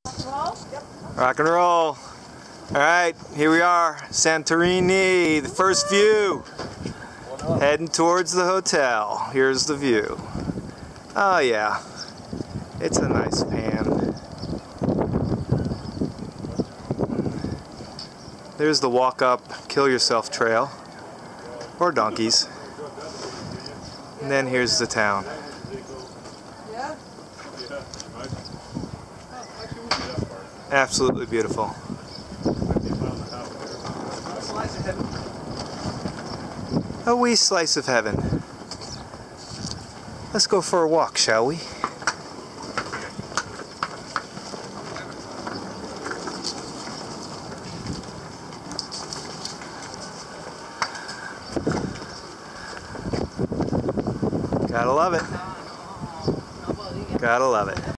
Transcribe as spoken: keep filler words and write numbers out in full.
Rock and roll. Alright, here we are, Santorini, the first view. Heading towards the hotel. Here's the view. Oh yeah, it's a nice pan. There's the walk up, kill yourself trail, or donkeys. And then here's the town. Absolutely beautiful. A wee slice of heaven. Let's go for a walk, shall we? Gotta love it. Gotta love it.